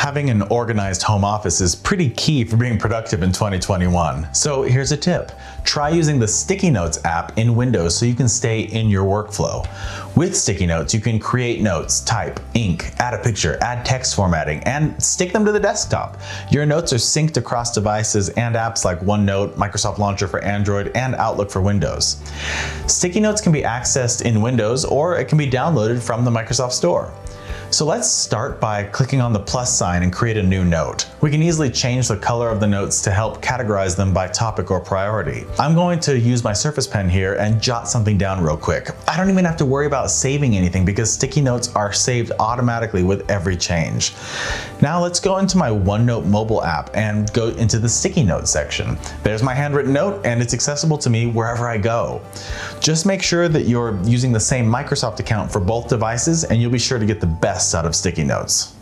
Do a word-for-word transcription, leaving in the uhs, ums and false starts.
Having an organized home office is pretty key for being productive in twenty twenty-one. So here's a tip. Try using the Sticky Notes app in Windows so you can stay in your workflow. With Sticky Notes, you can create notes, type, ink, add a picture, add text formatting, and stick them to the desktop. Your notes are synced across devices and apps like OneNote, Microsoft Launcher for Android, and Outlook for Windows. Sticky Notes can be accessed in Windows, or it can be downloaded from the Microsoft Store. So let's start by clicking on the plus sign and create a new note. We can easily change the color of the notes to help categorize them by topic or priority. I'm going to use my Surface Pen here and jot something down real quick. I don't even have to worry about saving anything because Sticky Notes are saved automatically with every change. Now let's go into my OneNote mobile app and go into the Sticky Notes section. There's my handwritten note and it's accessible to me wherever I go. Just make sure that you're using the same Microsoft account for both devices and you'll be sure to get the best out of Sticky Notes.